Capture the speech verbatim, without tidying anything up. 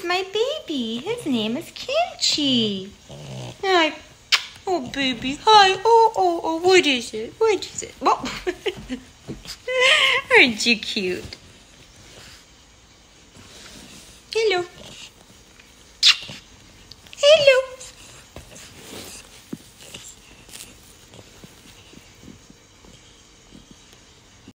my baby. His name is Kimchee. Hi. Oh, baby. Hi. Oh, oh, oh. What is it? What is it? Oh. Aren't you cute? Hello. Hello.